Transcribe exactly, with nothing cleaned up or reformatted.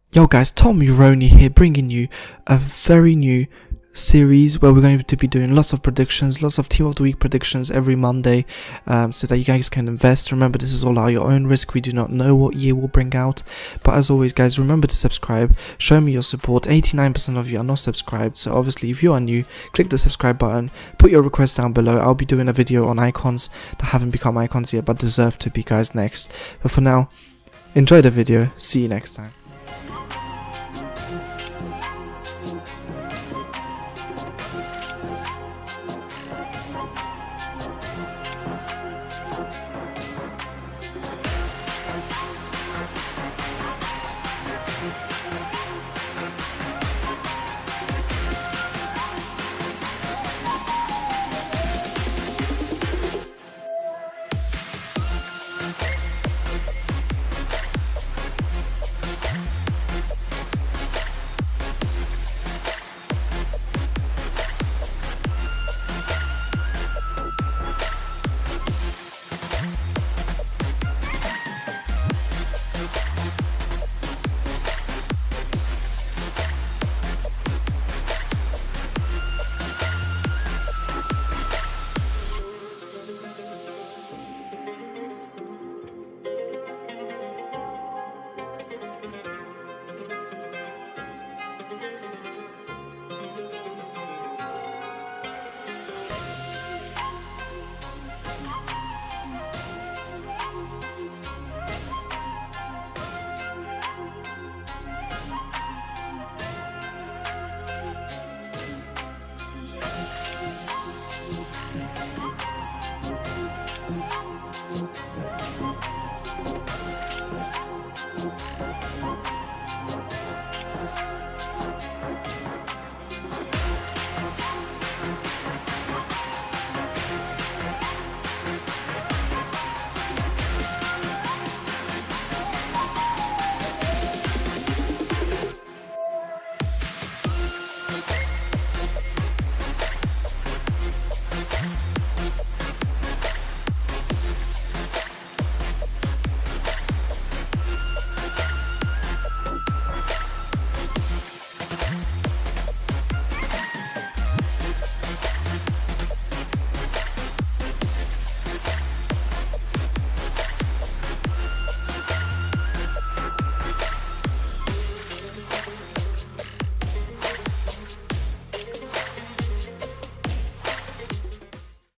Yo guys, Tommy Roney here, bringing you a very new series where we're going to be doing lots of predictions, lots of team of the week predictions every Monday, um, so that you guys can invest. Remember, this is all at your own risk. We do not know what year will bring out, but as always guys, remember to subscribe, show me your support. eighty-nine percent of you are not subscribed, so obviously if you are new, click the subscribe button, put your request down below. I'll be doing a video on icons that haven't become icons yet but deserve to be, guys, next. But for now, enjoy the video, see you next time.